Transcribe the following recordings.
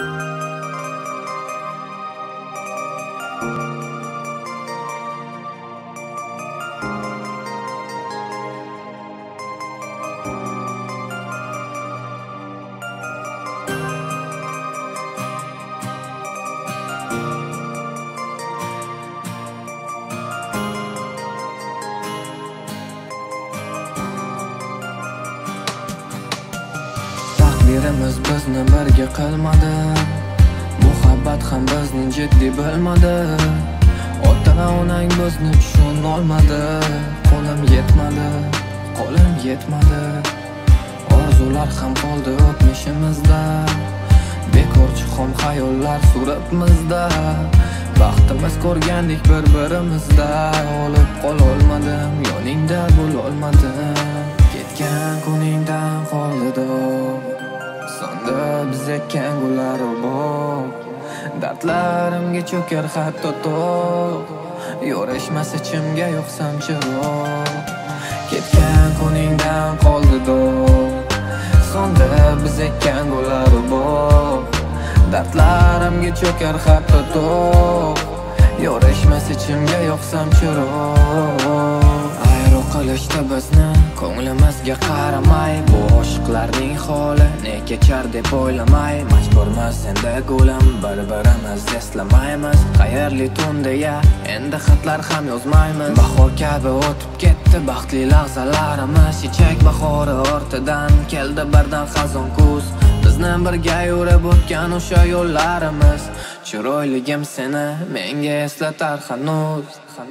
Taqdirimiz bizni birga qilmadi, muhabbat ham bizning jiddiy bilmadi. Ota va onang bizni tushunolmadi, qo'lim yetmadi. Orzular ham qoldi o'tmishimizda, bekor chuqur xayollar suratmizda. Baxtimiz ko'rgandik bir-birimizda, olib qololmadim, yoningda bo'lolmadim. Ketgan kuningdan qoldi dog', sonda biz ekkan gullar bog'. Dardlarimga cho'kar hatto tog', yorishmas ichimga yoqsam chiroq. Ketgan kuningdan qoldi dog', sonda biz ekkan gullar bog'. Dardlarimga cho'kar hatto tog', yorishmas ichimga yoqsam chiroq. Ayro qilishdi bizni ko'nglimizga qaramay, bu oshiqlarning holi ne kechar deb o'ylamay. Majburmiz endi gulim, bir-birimiz eslamaymiz. Xayrli tun deya endi xatlar ham yozmaymiz. Bahor kabi o'tib ketdi baxtli lahzalarimiz. Chechak bahori ortidan keldi birdan xazon kuz. Bizni birga yurib o'tgan o'sha yo'llarimiz. Chiroyligim seni menga eslatar hanuz.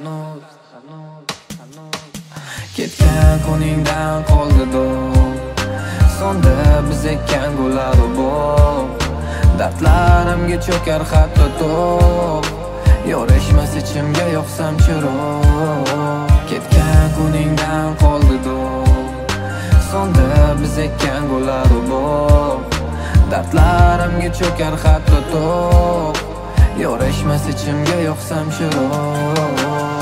Ketgan kuningdan qoldi dog', sonda biz ekkan gullar bog'. Dardlarimga cho'kar hatto tog', yorishmas ichimga yoqsam chiroq. Ketgan kuningdan qoldi dog', sonda biz ekkan gullar bog'. Dardlarimga cho'kar hatto tog', yorishmas ichimga yoqsam chiroq.